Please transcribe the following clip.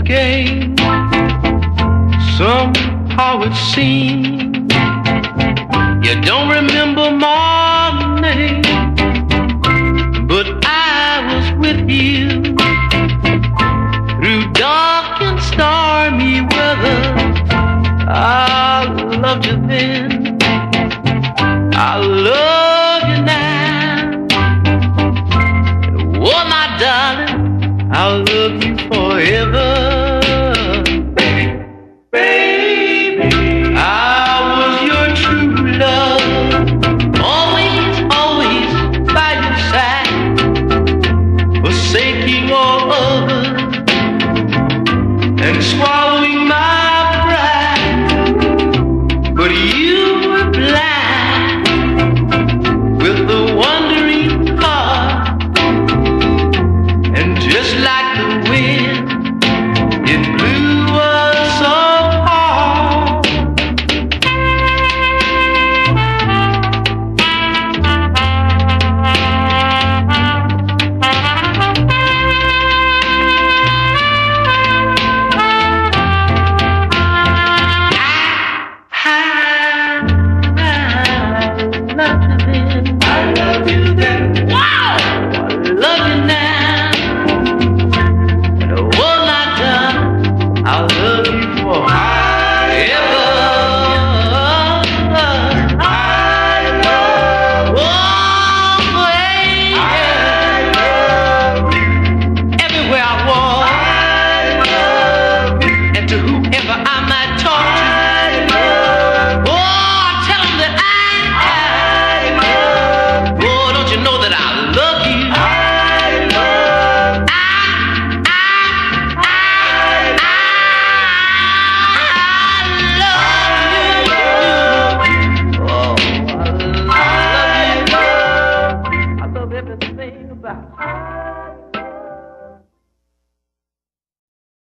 game. Somehow it seems you don't remember my name, but I was with you through dark and stormy weather. I loved you then, I love you now, and oh my darling, I'll love you forever. Forsaking all others and swallow